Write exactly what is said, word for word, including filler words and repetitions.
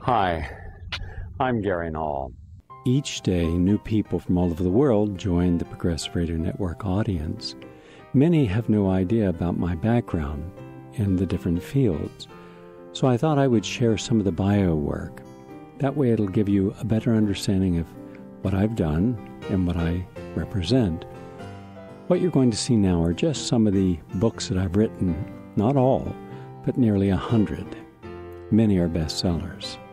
Hi, I'm Gary Null. Each day, new people from all over the world join the Progressive Radio Network audience. Many have no idea about my background in the different fields, so I thought I would share some of the bio work. That way it'll give you a better understanding of what I've done and what I represent. What you're going to see now are just some of the books that I've written, not all, but nearly a hundred. Many are bestsellers.